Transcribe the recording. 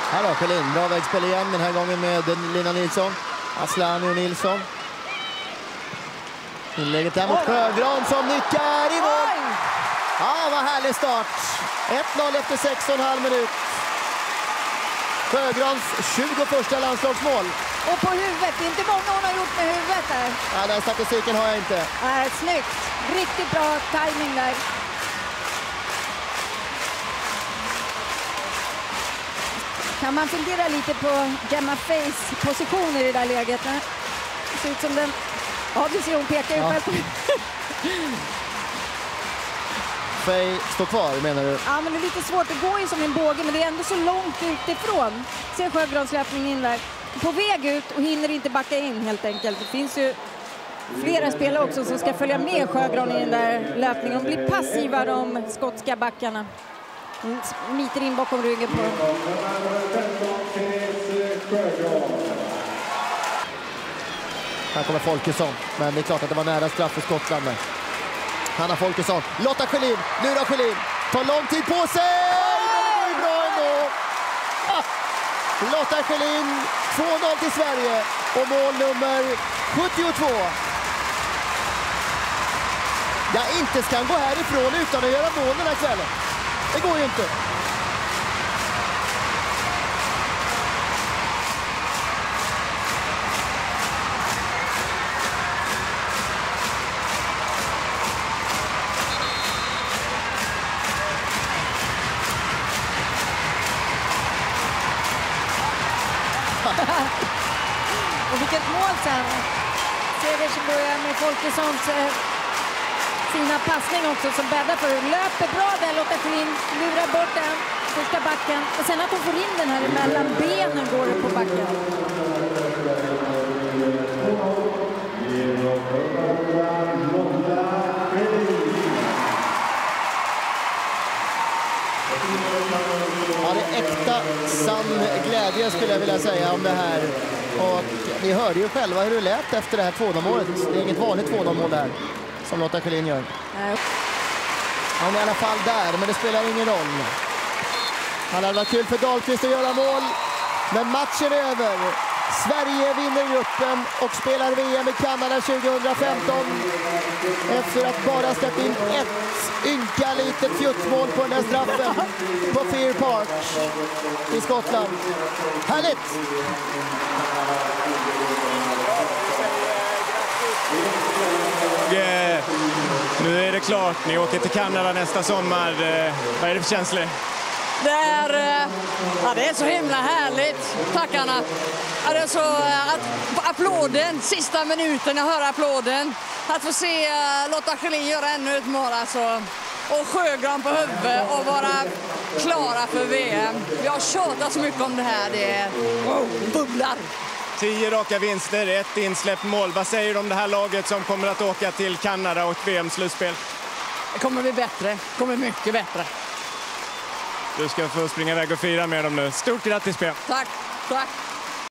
Här har Schelin, bra vägspel igen den här gången med Lina Nilsson. Asllani och Nilsson. Inlägget där mot Sjögran som nickar i mål. Ja, vad härlig start. 1-0 efter 6,5 minut. Sjögrans 21:a landslagsmål. Och på huvudet, det är inte många hon har gjort med huvudet där. Ja, den statistiken har jag inte. Snyggt, riktigt bra timing där. Kan man fundera lite på Gemma Fays position i det där läget? Det ser ut som den... Ja, du ser hon pekar ju själv på. Fay står kvar, menar du? Ja, men det är lite svårt. Det går ju som en båge, men det är ändå så långt utifrån. Ser Sjögrans löpning in där. På väg ut och hinner inte backa in helt enkelt. Det finns ju flera spelare också som ska följa med Sjögran i den där löpningen. De blir passiva, de skotska backarna. Hon smiter in bakom ryggen på dem. Här kommer Folkesson, men det är klart att det var nära straff för Skottland. Hanna Folkesson, Lotta Schelin, nu då Schelin, tar lång tid på sig, men det går ju bra ändå. Lotta Schelin, 2-0 till Sverige och mål nummer 72. Ja, inte ska han gå härifrån utan att göra mål den här kvällen. Det går ju inte. Och vilket mål sen. Segersen börjar med Folkessons fina passning också som bäddar för. Löper bra där, Lotta Schelin lurar bort den första backen. Och sen att hon får in den här mellan benen går det på backen. Ja, det är äkta, sann glädje skulle jag vilja säga om det här. Och ni hörde ju själva hur det lät efter det här 2-0-målet. Det är inget vanligt 2-0-mål där som Lotta Schelin gör. Hon är i alla fall där, men det spelar ingen roll. Det hade varit kul för Dahlqvist att göra mål, men matchen är över. Sverige vinner gruppen och spelar VM i Kanada 2015 efter att bara släppt in ett ynka litet fjuttmål på den där straffen på Fear Park i Skottland. Härligt! Nu är det klart, ni åker till Kanada nästa sommar. Vad är det för känslor? Det är så himla härligt, tackarna. Det är så att applåden, sista minuten, jag hör applåden. Att få se Lotta Schelin göra ännu ett mål alltså. Och Sjögran på huvudet och vara klara för VM. Jag har tjatat så mycket om det här, det är bubblar. 10 raka vinster, ett insläppt mål. Vad säger du om det här laget som kommer att åka till Kanada och VM-slutspel? Det kommer bli bättre, det kommer mycket bättre. Du ska få springa iväg och fira med dem nu. Stort grattis, Pia. Tack, tack.